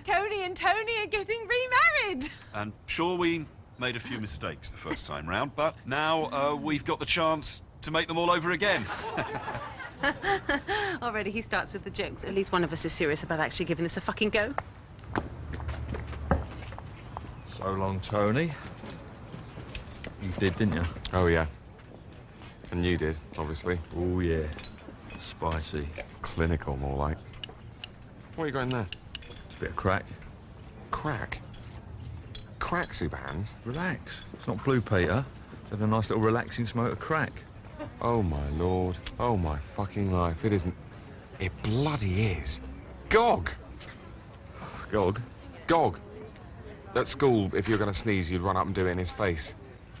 Tony and Tony are getting remarried. And sure, we made a few mistakes the first time round, but now we've got the chance to make them all over again. Already he starts with the jokes. At least one of us is serious about actually giving this a fucking go. So long, Tony. You did, didn't you? Oh, yeah. And you did, obviously. Oh, yeah. Spicy. Clinical, more like. What are you got in there? It's a bit of crack. Crack? Crack, Superhands? Relax. It's not Blue Peter. It's had a nice little relaxing smoke of crack. Oh, my lord. Oh, my fucking life. It isn't... It bloody is. Gog! Gog? Gog. At school, if you were going to sneeze, you'd run up and do it in his face.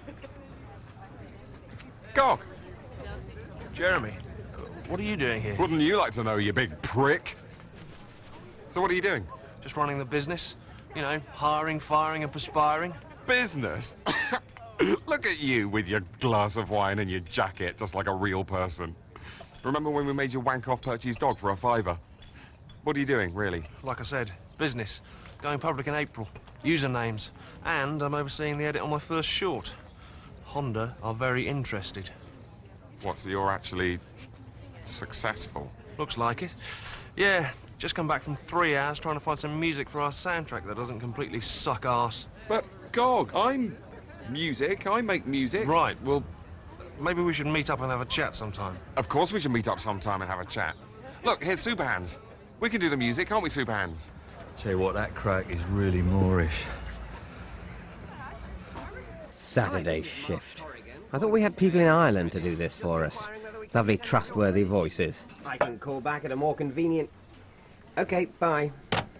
Gog! Jeremy, what are you doing here? Wouldn't you like to know, you big prick? So what are you doing? Just running the business. You know, hiring, firing and perspiring. Business? Look at you with your glass of wine and your jacket, just like a real person. Remember when we made you wank off Percy's dog for a £5? What are you doing, really? Like I said, business. Going public in April. Usernames. And I'm overseeing the edit on my first short. Honda are very interested. What, so you're actually successful? Looks like it. Yeah, just come back from 3 hours trying to find some music for our soundtrack that doesn't completely suck arse. But, Gog, I'm music. I make music. Right, well, maybe we should meet up and have a chat sometime. Of course we should meet up sometime and have a chat. Look, here's Superhands. We can do the music, can't we, Superhands? Tell you what, that crack is really Moorish. Saturday shift. I thought we had people in Ireland to do this for us. Lovely, trustworthy voices. I can call back at a more convenient... OK, bye.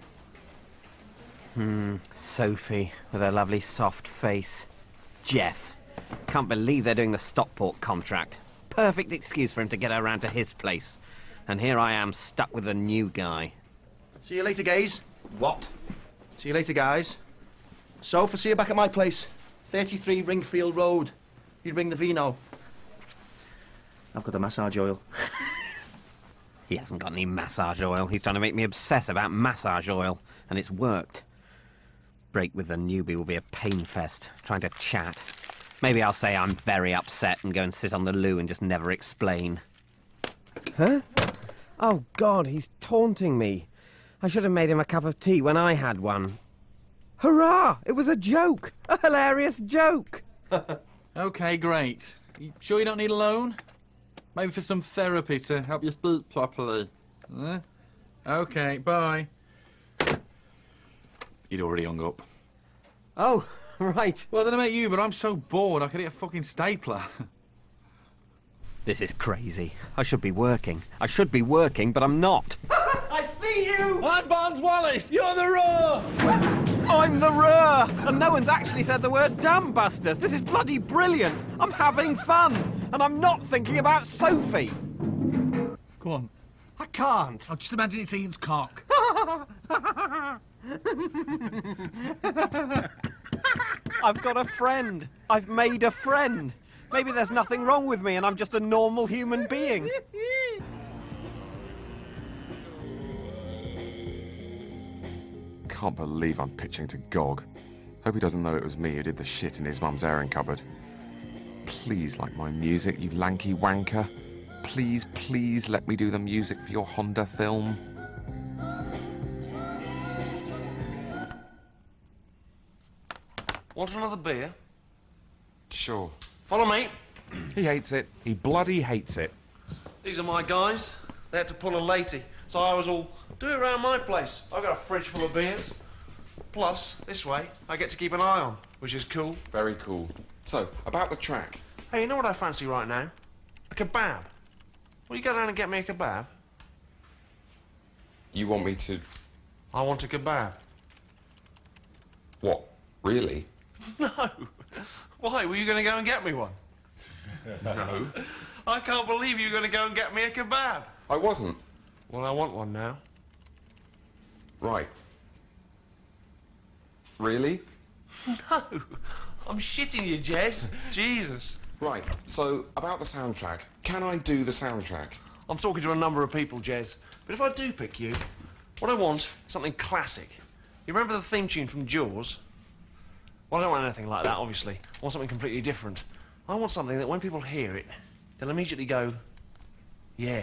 Sophie, with her lovely soft face. Jeff. Can't believe they're doing the Stockport contract. Perfect excuse for him to get her round to his place. And here I am, stuck with a new guy. See you later, gays. What? See you later, guys. Soph, I'll see you back at my place. 33 Ringfield Road. You bring the vino. I've got the massage oil. He hasn't got any massage oil. He's trying to make me obsess about massage oil, and it's worked. Break with the newbie will be a pain fest, trying to chat. Maybe I'll say I'm very upset and go and sit on the loo and just never explain. Huh? Oh, God, he's taunting me. I should have made him a cup of tea when I had one. Hurrah! It was a joke! A hilarious joke! OK, great. You sure you don't need a loan? Maybe for some therapy to help you speak properly. OK, bye. You'd already hung up. Oh, right. Well, I don't know about you, but I'm so bored I could hit a fucking stapler. This is crazy. I should be working. I should be working, but I'm not. I see you! I'm Barnes Wallace! You're the Roar! I'm the Ruhr! And no one's actually said the word damn busters. This is bloody brilliant. I'm having fun. And I'm not thinking about Sophie. Go on. I can't. I'll just imagine it's Ian's cock. I've got a friend. I've made a friend. Maybe there's nothing wrong with me and I'm just a normal human being. Can't believe I'm pitching to Gog. Hope he doesn't know it was me who did the shit in his mum's airing cupboard. Please like my music, you lanky wanker. Please, please let me do the music for your Honda film. Want another beer? Sure. Follow me. He hates it. He bloody hates it. These are my guys. They had to pull a latey, so I was all, do it around my place. I've got a fridge full of beers. Plus, this way, I get to keep an eye on, which is cool. Very cool. So, about the track. Hey, you know what I fancy right now? A kebab. Will you go down and get me a kebab? You want me to... I want a kebab. What? Really? No. Why? Were you going to go and get me one? No. I can't believe you're going to go and get me a kebab. I wasn't. Well, I want one now. Right. Really? No. I'm shitting you, Jez. Jesus. Right, so, about the soundtrack. Can I do the soundtrack? I'm talking to a number of people, Jez. But if I do pick you, what I want is something classic. You remember the theme tune from Jaws? Well, I don't want anything like that, obviously. I want something completely different. I want something that when people hear it, they'll immediately go, yeah.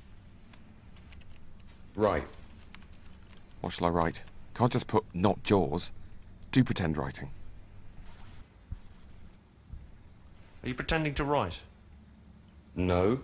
Right. What shall I write? Can't just put not Jaws. Do pretend writing. Are you pretending to write? No.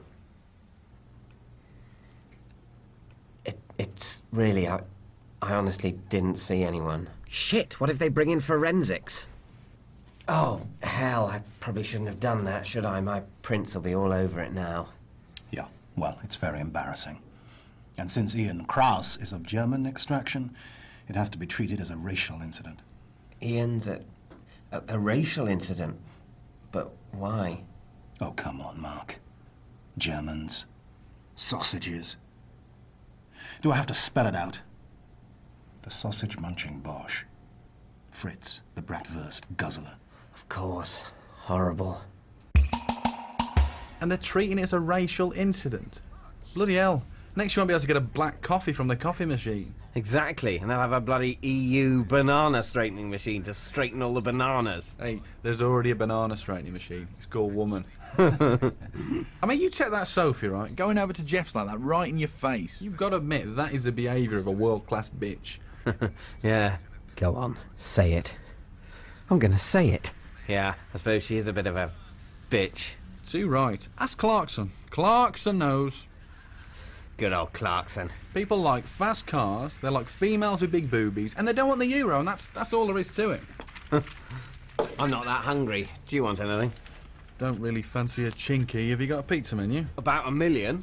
It's really... I honestly didn't see anyone. Shit, what if they bring in forensics? Oh, hell, I probably shouldn't have done that, should I? My prints will be all over it now. Yeah, well, it's very embarrassing. And since Ian Kraus is of German extraction, it has to be treated as a racial incident. Ian's a racial incident? But why? Oh, come on, Mark. Germans. Sausages. Do I have to spell it out? The sausage-munching Bosch. Fritz, the bratwurst guzzler. Of course. Horrible. And they're treating it as a racial incident. Bloody hell. Next you won't be able to get a black coffee from the coffee machine. Exactly, and they'll have a bloody EU banana straightening machine to straighten all the bananas. Hey, there's already a banana straightening machine. It's called Woman. I mean, you take that Sophie, right? Going over to Jeff's like that, right in your face. You've got to admit, that is the behaviour of a world-class bitch. Yeah. Go on. Say it. I'm gonna say it. Yeah, I suppose she is a bit of a bitch. Too right. Ask Clarkson. Clarkson knows. Good old Clarkson. People like fast cars, they like females with big boobies, and they don't want the euro, and that's all there is to it. I'm not that hungry. Do you want anything? Don't really fancy a chinky. Have you got a pizza menu? About 1 million.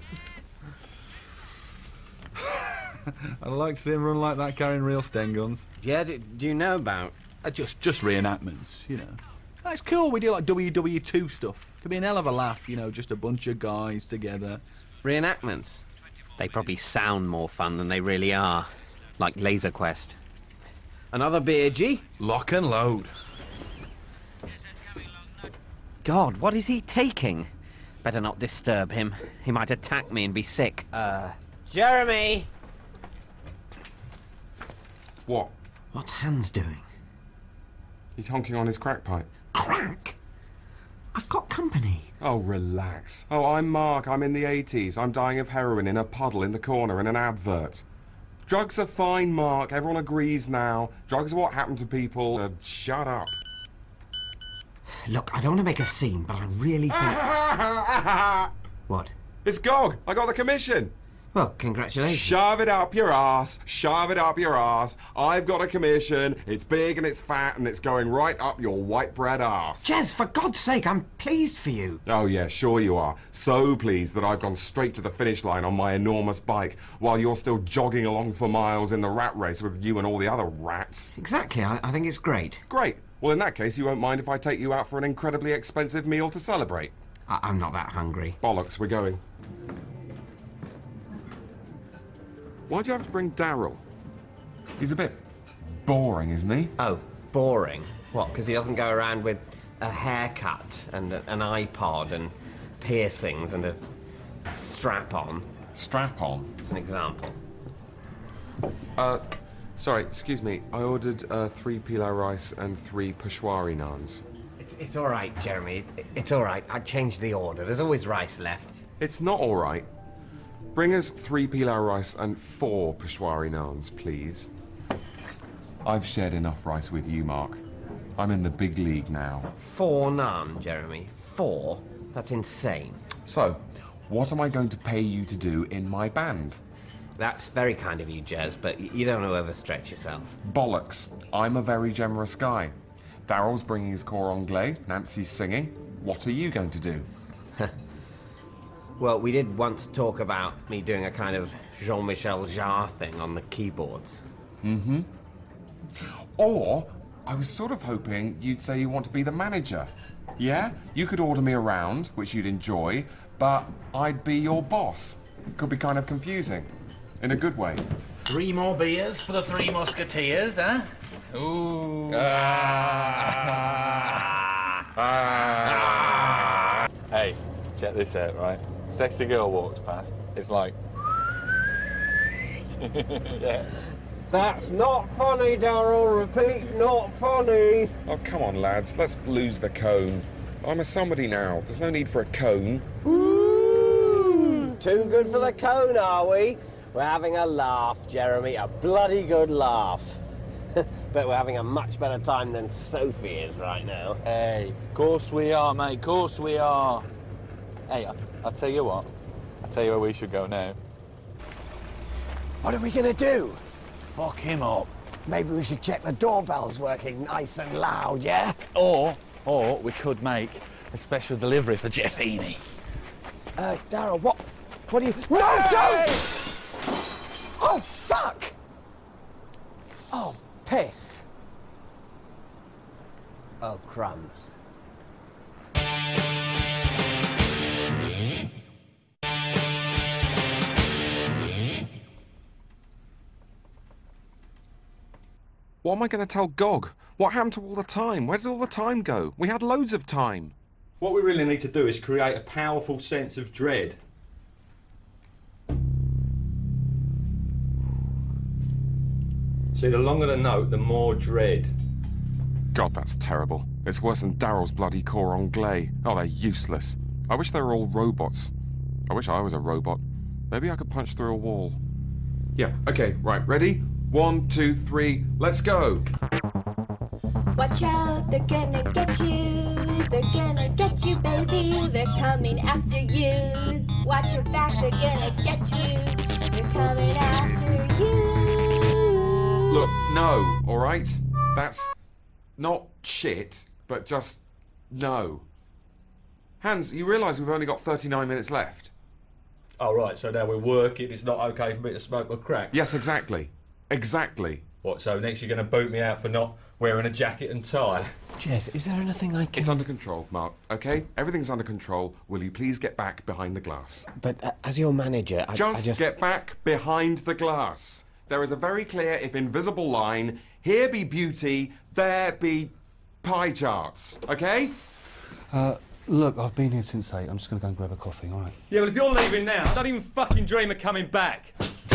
I'd like to see him run like that carrying real Sten guns. Yeah, do you know about... Just reenactments, you know. That's cool, we do like WW2 stuff. Could be an hell of a laugh, you know, just a bunch of guys together. Reenactments? They probably sound more fun than they really are. Like Laser Quest. Another beer, G? Lock and load. God, what is he taking? Better not disturb him. He might attack me and be sick. Jeremy! What? What's Hans doing? He's honking on his crack pipe. Crack? I've got company. Oh, relax. Oh, I'm Mark. I'm in the 80s. I'm dying of heroin in a puddle in the corner in an advert. Drugs are fine, Mark. Everyone agrees now. Drugs are what happen to people. Shut up. Look, I don't want to make a scene, but I really think... What? It's Gog. I got the commission. Well, congratulations. Shove it up your ass. Shove it up your ass. I've got a commission. It's big and it's fat and it's going right up your white bread ass. Jez, for God's sake, I'm pleased for you. Oh, yeah, sure you are. So pleased that I've gone straight to the finish line on my enormous bike while you're still jogging along for miles in the rat race with you and all the other rats. Exactly. I think it's great. Great. Well, in that case, you won't mind if I take you out for an incredibly expensive meal to celebrate. I'm not that hungry. Bollocks, we're going. Why'd you have to bring Daryl? He's a bit boring, isn't he? Oh, boring? What, because he doesn't go around with a haircut and an iPod and piercings and a strap-on? Strap-on? As an example. Sorry, excuse me. I ordered 3 pilau rice and 3 peshwari naans. It's all right, Jeremy. It's all right. I changed the order. There's always rice left. It's not all right. Bring us 3 pilau rice and 4 peshwari naans, please. I've shared enough rice with you, Mark. I'm in the big league now. 4 naan, Jeremy. 4? That's insane. So, what am I going to pay you to do in my band? That's very kind of you, Jez, but you don't want to overstretch yourself. Bollocks. I'm a very generous guy. Daryl's bringing his cor anglais, Nancy's singing. What are you going to do? Well, we did once talk about me doing a kind of Jean-Michel Jarre thing on the keyboards. Mm-hmm. Or, I was sort of hoping you'd say you want to be the manager. Yeah? You could order me around, which you'd enjoy, but I'd be your boss. Could be kind of confusing. In a good way. 3 more beers for the 3 Musketeers, huh? Ooh. Hey, check this out, right? Sexy girl walks past. It's like... yeah. That's not funny, Darryl. Repeat, not funny. Oh, come on, lads. Let's lose the cone. I'm a somebody now. There's no need for a cone. Ooh! Too good for the cone, are we? We're having a laugh, Jeremy. A bloody good laugh. But we're having a much better time than Sophie is right now. Hey, of course we are, mate. Of course we are. Hey, I'll tell you what. I'll tell you where we should go now. What are we gonna do? Fuck him up. Maybe we should check the doorbell's working nice and loud, yeah? Or we could make a special delivery for Jeff Heaney. Darryl, what do you... No, don't! Oh, fuck! Oh, piss. Oh, crumbs. What am I going to tell Gog? What happened to all the time? Where did all the time go? We had loads of time. What we really need to do is create a powerful sense of dread. See, the longer the note, the more dread. God, that's terrible. It's worse than Darryl's bloody core anglais. Oh, they're useless. I wish they were all robots. I wish I was a robot. Maybe I could punch through a wall. Yeah, okay, right, ready? 1, 2, 3, let's go! Watch out, they're gonna get you. They're gonna get you, baby. They're coming after you. Watch your back, they're gonna get you. They're coming after you. Look, no, alright? That's not shit, but just no. Hans, you realise we've only got 39 minutes left? Oh, right, so now we're working, it's not okay for me to smoke my crack? Yes, exactly. Exactly. What, so next you're going to boot me out for not wearing a jacket and tie? Jez, is there anything I can... It's under control, Mark, OK? Everything's under control. Will you please get back behind the glass? But as your manager, I just... get back behind the glass. There is a very clear, if invisible line. Here be beauty, there be pie charts, OK? Look, I've been here since 8. I'm just going to go and grab a coffee, all right? Yeah, well, if you're leaving now, don't even fucking dream of coming back.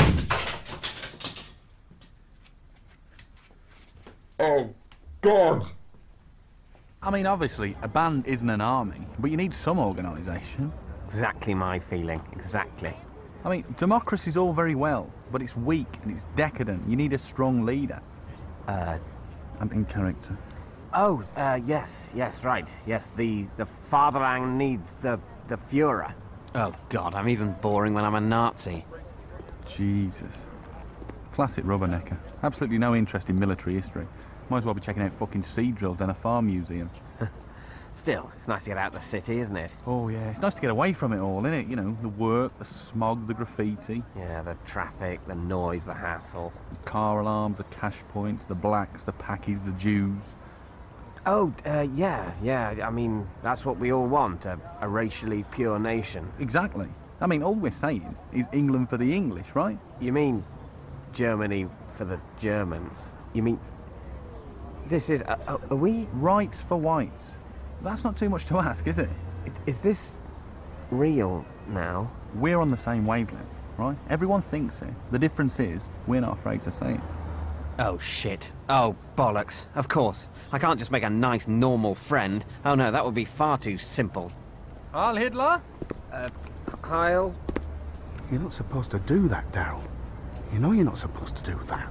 Oh, God! I mean, obviously, a band isn't an army, but you need some organisation. Exactly my feeling, exactly. I mean, democracy's all very well, but it's weak and it's decadent. You need a strong leader. I'm in character. Oh, yes, right. Yes, the Fatherland needs the Führer. Oh, God, I'm even boring when I'm a Nazi. Jesus. Classic rubbernecker. Absolutely no interest in military history. Might as well be checking out fucking sea drills down a farm museum. Still, it's nice to get out of the city, isn't it? Oh, yeah. It's nice to get away from it all, isn't it? You know, the work, the smog, the graffiti. Yeah, the traffic, the noise, the hassle. The car alarms, the cash points, the blacks, the packies, the Jews. Oh, yeah. I mean, that's what we all want, a racially pure nation. Exactly. I mean, all we're saying is England for the English, right? You mean Germany for the Germans? You mean... This is... are we... Rights for whites. That's not too much to ask, is it? Is this real now? We're on the same wavelength, right? Everyone thinks it. The difference is, we're not afraid to say it. Oh, shit. Oh, bollocks. Of course. I can't just make a nice, normal friend. Oh, no, that would be far too simple. Heil Hitler? Heil? You're not supposed to do that, Darryl. You know you're not supposed to do that.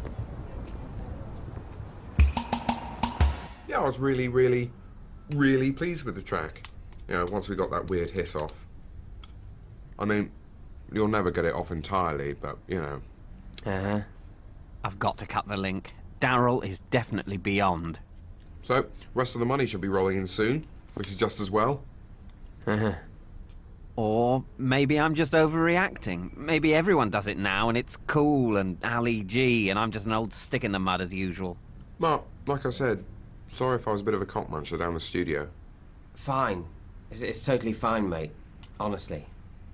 Yeah, I was really, really, really pleased with the track. You know, once we got that weird hiss off. I mean, you'll never get it off entirely, but, you know. Uh-huh. I've got to cut the link. Darryl is definitely beyond. So, rest of the money should be rolling in soon, which is just as well. Uh-huh. Or maybe I'm just overreacting. Maybe everyone does it now, and it's cool and Ali G, and I'm just an old stick in the mud as usual. Mark, like I said, sorry if I was a bit of a cock muncher down the studio. Fine. It's totally fine, mate. Honestly.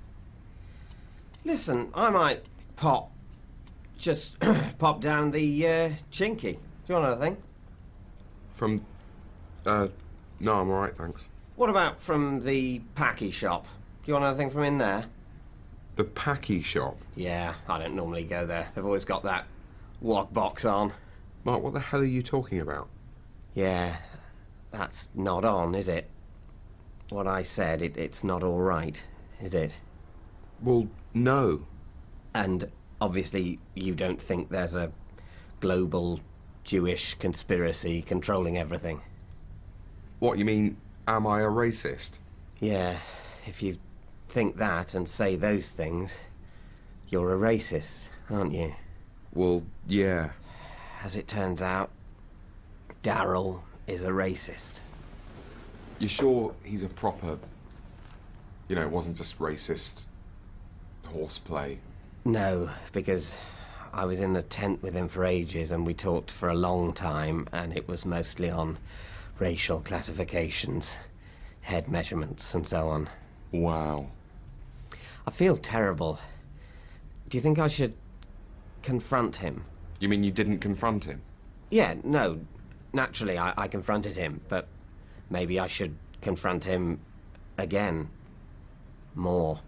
Listen, I might just pop down the Chinky. Do you want anything? From... no, I'm alright, thanks. What about from the Packy shop? Do you want anything from in there? The Packy shop? Yeah, I don't normally go there. They've always got that wad box on. Mark, what the hell are you talking about? Yeah, that's not on, is it? What I said, it's not all right, is it? Well, no. And obviously you don't think there's a global Jewish conspiracy controlling everything? What, you mean, am I a racist? Yeah, if you think that and say those things, you're a racist, aren't you? Well, yeah. As it turns out, Daryl is a racist. You sure he's a proper... You know, it wasn't just racist horseplay? No, because I was in the tent with him for ages and we talked for a long time and it was mostly on racial classifications, head measurements and so on. Wow. I feel terrible. Do you think I should confront him? You mean you didn't confront him? Yeah, no. Naturally, I confronted him, but maybe I should confront him again. More.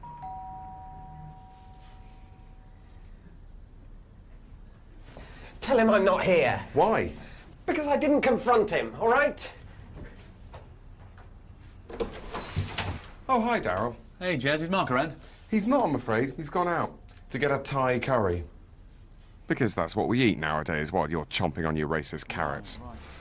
Tell him I'm not here. Why? Because I didn't confront him, all right? Oh, hi, Daryl. Hey, Jez, is Mark around? He's not, I'm afraid. He's gone out to get a Thai curry. Because that's what we eat nowadays, while you're chomping on your racist carrots.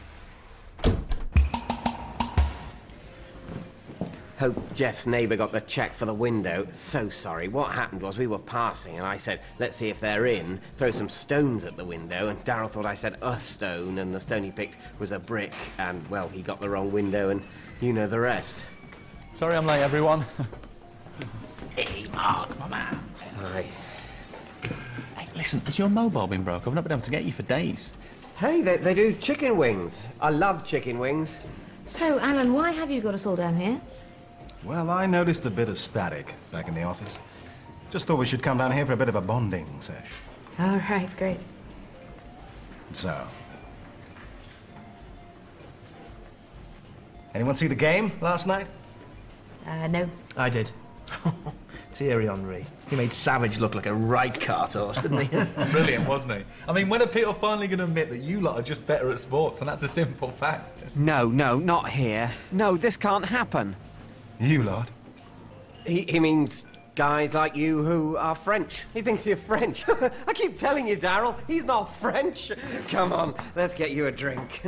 Hope Jeff's neighbour got the cheque for the window. So sorry. What happened was we were passing and I said, let's see if they're in, throw some stones at the window, and Daryl thought I said a stone, and the stone he picked was a brick, and, well, he got the wrong window, and you know the rest. Sorry I'm late, everyone. Hey, Mark, my man. Hi. Hey, listen, has your mobile been broke? I've not been able to get you for days. Hey, they do chicken wings. I love chicken wings. So, Alan, why have you got us all down here? Well, I noticed a bit of static back in the office. Just thought we should come down here for a bit of a bonding sesh. All right, great. So... anyone see the game last night? No. I did. Thierry Henry. He made Savage look like a right cart horse, didn't he? Brilliant, wasn't he? I mean, when are people finally going to admit that you lot are just better at sports, and that's a simple fact? No, not here. No, this can't happen. You lot? He means guys like you who are French. He thinks you're French. I keep telling you, Daryl, he's not French. Come on, let's get you a drink.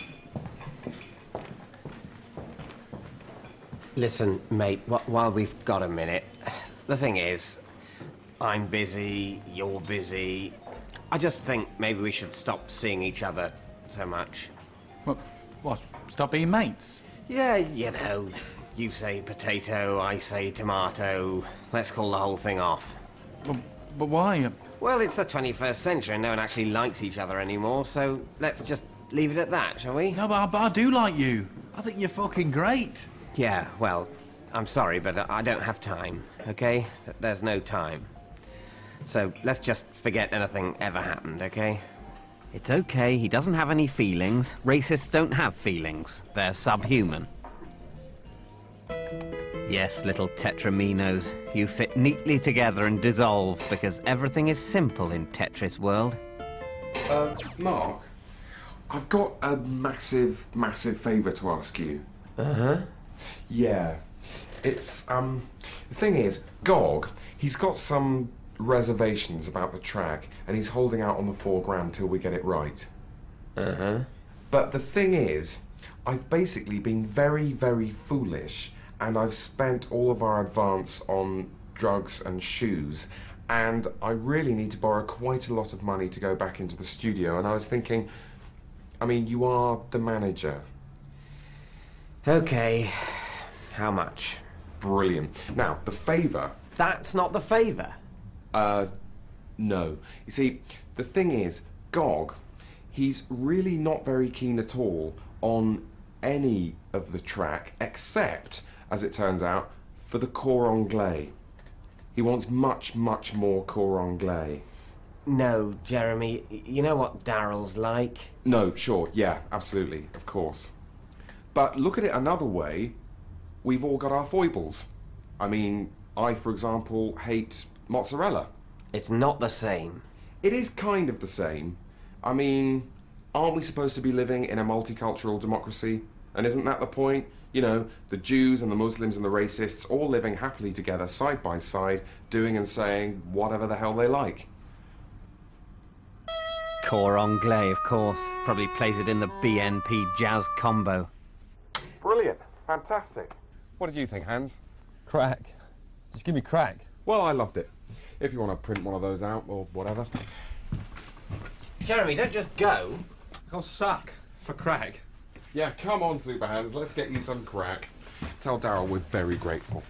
Listen, mate, while we've got a minute, the thing is, I'm busy, you're busy. I just think maybe we should stop seeing each other so much. What? Stop being mates? Yeah, you know, you say potato, I say tomato. Let's call the whole thing off. But why? Well, it's the 21st century and no one actually likes each other anymore, so let's just leave it at that, shall we? No, but I do like you. I think you're fucking great. Yeah, well, I'm sorry, but I don't have time, okay? There's no time. So let's just forget anything ever happened, okay? It's okay, he doesn't have any feelings. Racists don't have feelings. They're subhuman. Yes, little tetraminos, you fit neatly together and dissolve because everything is simple in Tetris world. Mark, I've got a massive favour to ask you. Uh-huh. Yeah. It's, the thing is, Gog, he's got some reservations about the track, and he's holding out on the £4 till we get it right. Uh-huh. But the thing is, I've basically been very foolish, and I've spent all of our advance on drugs and shoes, and I really need to borrow quite a lot of money to go back into the studio, and I was thinking, I mean, you are the manager. Okay. How much? Brilliant. Now, the favour... That's not the favour. No. You see, the thing is, Gog, he's really not very keen at all on any of the track, except, as it turns out, for the cor anglais. He wants much more cor anglais. No, Jeremy, you know what Daryl's like? No, sure, yeah, absolutely, of course. But look at it another way, we've all got our foibles. I mean, I, for example, hate mozzarella. It's not the same. It is kind of the same, I mean, aren't we supposed to be living in a multicultural democracy? And isn't that the point? You know, the Jews and the Muslims and the racists all living happily together, side by side, doing and saying whatever the hell they like. Cor Anglais, of course. Probably plays it in the BNP jazz combo. Brilliant. Fantastic. What did you think, Hans? Crack. Just give me crack. Well, I loved it. If you want to print one of those out or whatever. Jeremy, don't just go. I'll suck for crack. Yeah, come on, Super Hans. Let's get you some crack. Tell Daryl we're very grateful.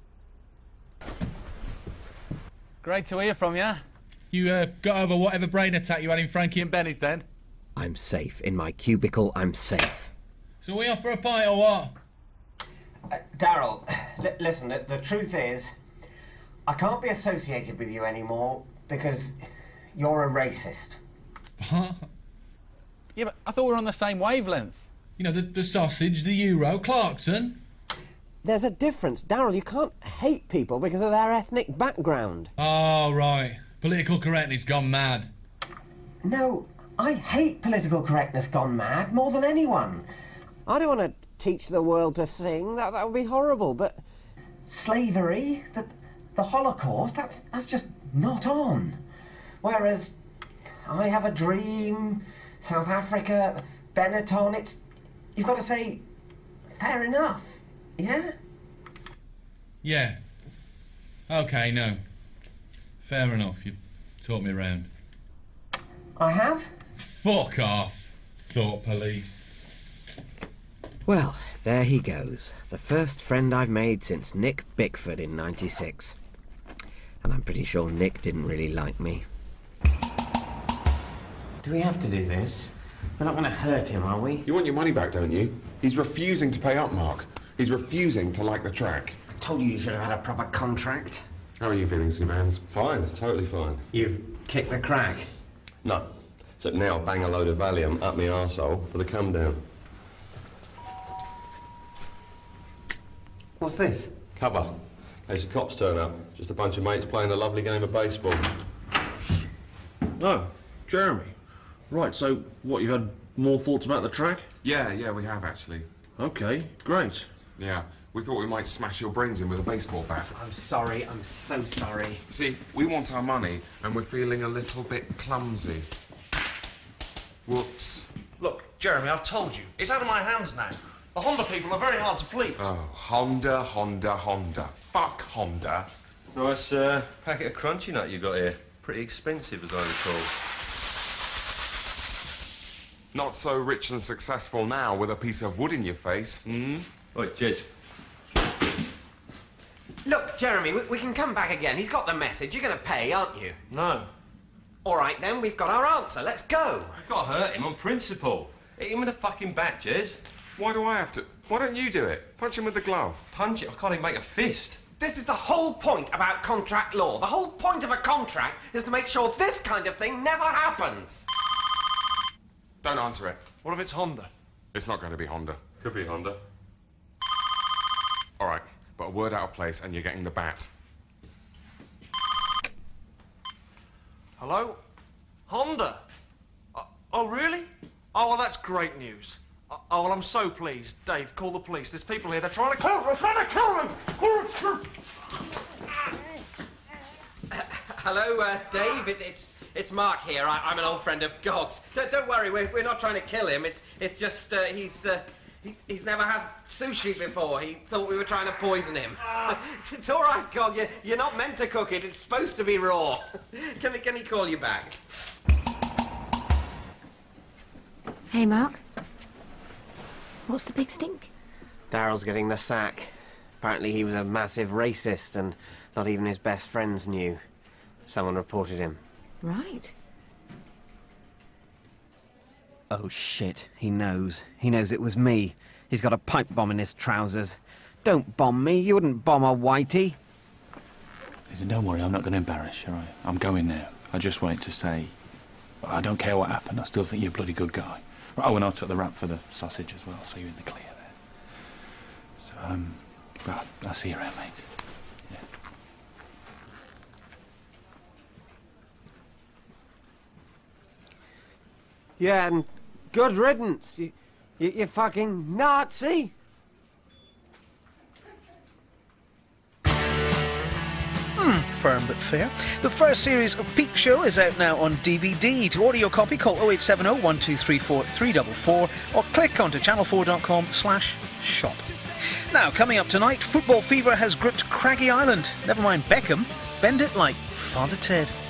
Great to hear from you. You got over whatever brain attack you had in Frankie and Benny's then? I'm safe. In my cubicle, I'm safe. So we off for a pint or what? Daryl, listen, the truth is, I can't be associated with you anymore because you're a racist. Huh? Yeah, but I thought we were on the same wavelength. You know, the sausage, the euro, Clarkson. There's a difference, Daryl. You can't hate people because of their ethnic background. Oh, right. Political correctness gone mad. No, I hate political correctness gone mad more than anyone. I don't want to teach the world to sing. That would be horrible. But slavery, the Holocaust, that's just not on. Whereas I Have a Dream, South Africa, Benetton, you've got to say, fair enough, yeah? Yeah. OK, no. Fair enough, you taught me round. I have? Fuck off, thought police. Well, there he goes. The first friend I've made since Nick Bickford in '96. And I'm pretty sure Nick didn't really like me. Do we have to do this? We're not going to hurt him, are we? You want your money back, don't you? He's refusing to pay up, Mark. He's refusing to like the track. I told you should have had a proper contract. How are you feeling, Super Hans? Fine, totally fine. You've kicked the crack? No. Except now bang a load of Valium up my arsehole for the come down. What's this? Cover. In case the cops turn up. Just a bunch of mates playing a lovely game of baseball. No, Jeremy. Right, so what, you've had more thoughts about the track? Yeah, we have actually. Okay, great. Yeah, we thought we might smash your brains in with a baseball bat. I'm sorry, I'm so sorry. See, we want our money, and we're feeling a little bit clumsy. Whoops. Look, Jeremy, I've told you. It's out of my hands now. The Honda people are very hard to please. Oh, Honda. Fuck Honda. Nice packet of crunchy nut you got here. Pretty expensive, as I recall. Not so rich and successful now with a piece of wood in your face, hmm? Oi, Jez. Look, Jeremy, we can come back again. He's got the message. You're going to pay, aren't you? No. All right, then, we've got our answer. Let's go. I've got to hurt him on principle. Hit him in the fucking back, Jez. Why do I have to? Why don't you do it? Punch him with the glove. Punch it? I can't even make a fist. This is the whole point about contract law. The whole point of a contract is to make sure this kind of thing never happens. Don't answer it. What if it's Honda? It's not going to be Honda. Could be Honda. All right, but a word out of place and you're getting the bat. Hello? Honda? Oh, really? Oh, well, that's great news. Oh, well, I'm so pleased. Dave, call the police. There's people here. They're trying to kill me. They're trying to kill me. Hello, Dave. It's Mark here. I'm an old friend of Gog's. Don't worry, we're not trying to kill him. It's just he's never had sushi before. He thought we were trying to poison him. It's all right, Gog. You're not meant to cook it. It's supposed to be raw. Can he call you back? Hey, Mark. What's the big stink? Daryl's getting the sack. Apparently he was a massive racist and not even his best friends knew. Someone reported him. Right. Oh, shit. He knows. He knows it was me. He's got a pipe bomb in his trousers. Don't bomb me. You wouldn't bomb a whitey. Listen, don't worry. I'm not going to embarrass you, all right? I'm going now. I just wanted to say, I don't care what happened. I still think you're a bloody good guy. Oh, and I took the rap for the sausage as well, so you're in the clear there. So, well, I'll see you around, mate. Yeah. Yeah, and good riddance, you fucking Nazi. Firm but fair. The first series of Peep Show is out now on DVD. To order your copy, call 0870 1234 344 or click onto channel4.com/shop. Now, coming up tonight, football fever has gripped Craggy Island. Never mind Beckham, bend it like Father Ted.